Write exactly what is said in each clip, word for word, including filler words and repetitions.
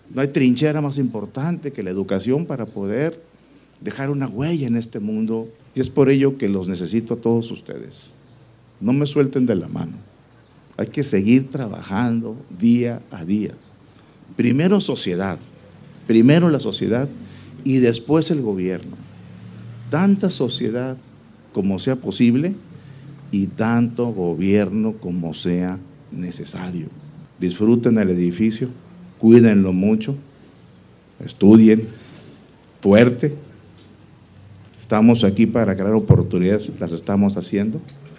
No hay trinchera más importante que la educación para poder dejar una huella en este mundo. Y es por ello que los necesito a todos ustedes. No me suelten de la mano. Hay que seguir trabajando día a día. Primero sociedad, primero la sociedad y después el gobierno. Tanta sociedad como sea posible y tanto gobierno como sea necesario. Disfruten el edificio, cuídenlo mucho, estudien fuerte. Estamos aquí para crear oportunidades, las estamos haciendo.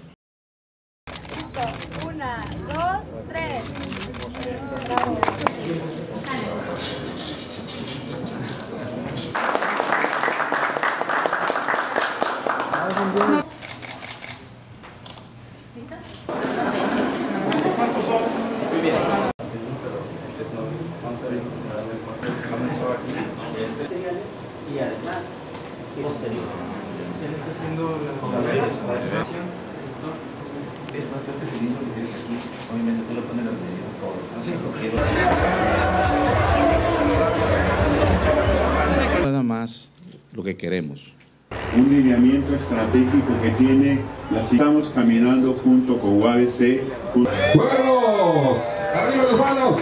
Una, dos, tres. Bravo. ¿Cuántos son? Muy bien. Y además, posterior. Él está haciendo la expresión. Es parte de ese mismo que tienes aquí. Obviamente tú lo pones las medidas todos. Nada más lo que queremos. Un lineamiento estratégico que tiene, la estamos caminando junto con U A B C. ¡Juegos! ¡Arriba las manos!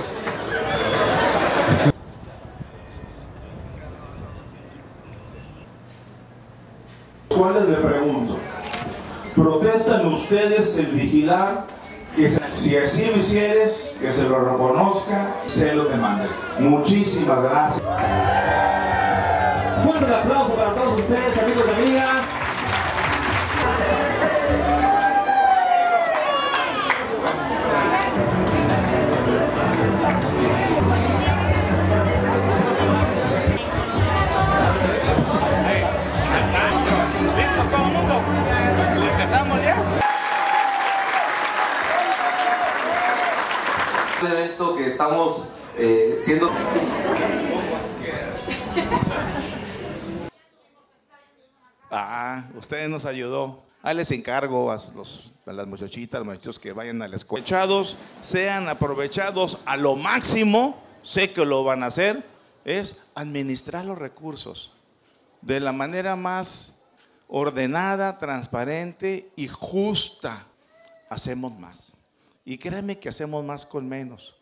¿Cuáles le pregunto? ¿Protestan ustedes el vigilar? Que se, si así lo hicieres, que se lo reconozca, se lo demande. Muchísimas gracias. Fuerte aplauso para todos ustedes, amigos y amigas. ¿Listos todo el mundo? ¿Empezamos ya? Un evento que estamos eh, siendo... Ah, ustedes nos ayudó. Ahí les encargo a, los, a las muchachitas, los muchachos que vayan a la escuela. Aprovechados, sean aprovechados a lo máximo, sé que lo van a hacer, es administrar los recursos de la manera más ordenada, transparente y justa. Hacemos más. Y créanme que hacemos más con menos.